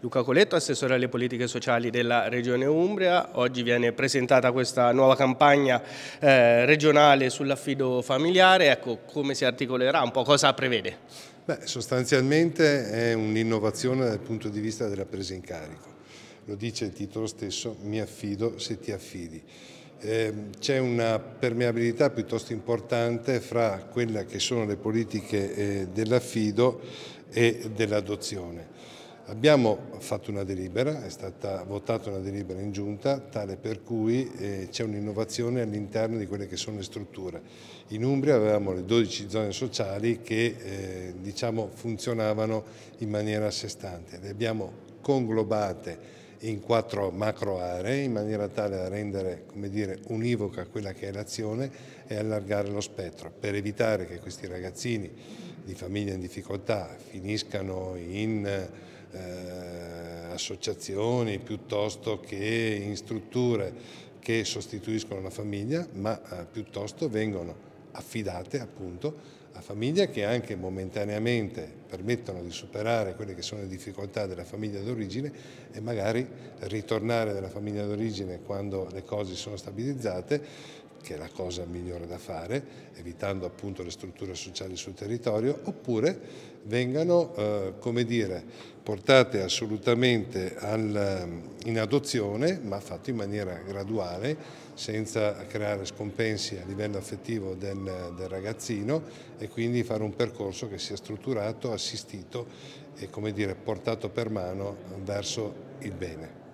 Luca Coletto, assessore alle politiche sociali della Regione Umbria. Oggi viene presentata questa nuova campagna regionale sull'affido familiare. Ecco, come si articolerà, un po' cosa prevede? Sostanzialmente è un'innovazione dal punto di vista della presa in carico. Lo dice il titolo stesso, mi affido se ti affidi. C'è una permeabilità piuttosto importante fra quelle che sono le politiche dell'affido e dell'adozione. Abbiamo fatto una delibera, è stata votata una delibera in giunta, tale per cui c'è un'innovazione all'interno di quelle che sono le strutture. In Umbria avevamo le 12 zone sociali che funzionavano in maniera a sé stante. Le abbiamo conglobate in 4 macro aree in maniera tale da rendere, univoca quella che è l'azione e allargare lo spettro per evitare che questi ragazzini di famiglie in difficoltà finiscano in associazioni piuttosto che in strutture che sostituiscono la famiglia, ma piuttosto vengono affidate appunto a famiglie che anche momentaneamente permettono di superare quelle che sono le difficoltà della famiglia d'origine e magari ritornare nella famiglia d'origine quando le cose sono stabilizzate, che è la cosa migliore da fare, evitando appunto le strutture sociali sul territorio, oppure vengano portate assolutamente in adozione, ma fatto in maniera graduale, senza creare scompensi a livello affettivo del ragazzino e quindi fare un percorso che sia strutturato, assistito e portato per mano verso il bene.